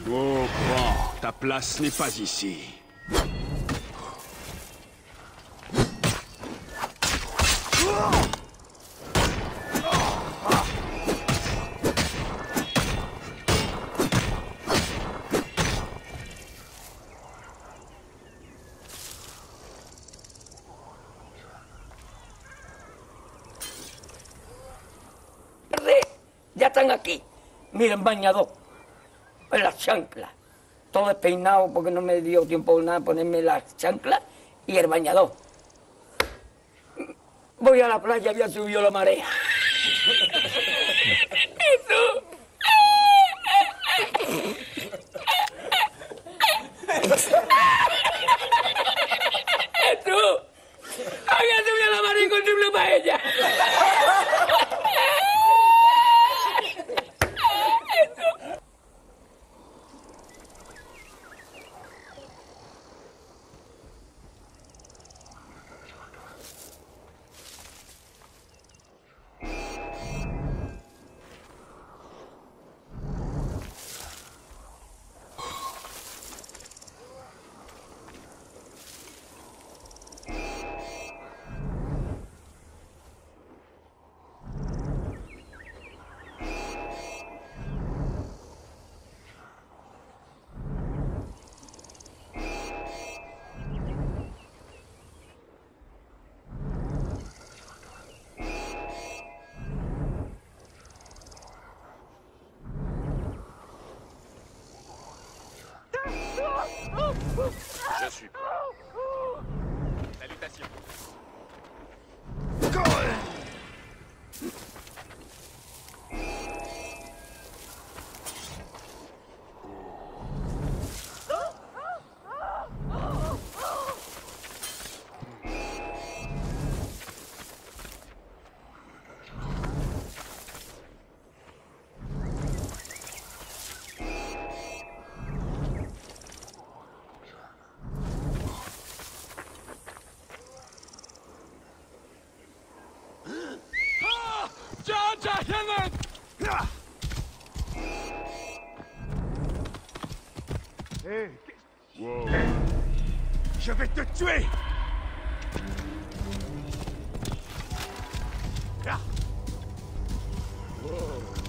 Oh, prends. Ta place n'est pas ici. Ya están aquí. Miren, bañador. Las chanclas. Todo despeinado porque no me dio tiempo nada ponerme las chanclas y el bañador. Voy a la playa, había subido la marea. ¡Jesús! ¡Jesús! Había subido la marea y encontré una paella. Je suis prêt. Salutations. Hé, wow. Je vais te tuer! Ah. Wow.